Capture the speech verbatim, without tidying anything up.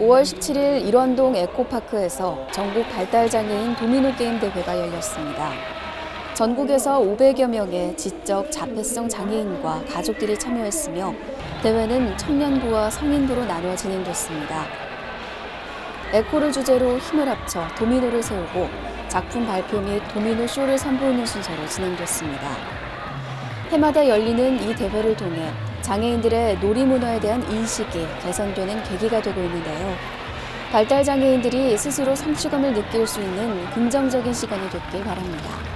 오월 십칠일 일원동 에코파크에서 전국 발달장애인 도미노 게임 대회가 열렸습니다. 전국에서 오백여 명의 지적 자폐성 장애인과 가족들이 참여했으며 대회는 청년부와 성인부로 나누어 진행됐습니다. 에코를 주제로 힘을 합쳐 도미노를 세우고 작품 발표 및 도미노 쇼를 선보이는 순서로 진행됐습니다. 해마다 열리는 이 대회를 통해 장애인들의 놀이문화에 대한 인식이 개선되는 계기가 되고 있는데요. 발달장애인들이 스스로 성취감을 느낄 수 있는 긍정적인 시간이 됐길 바랍니다.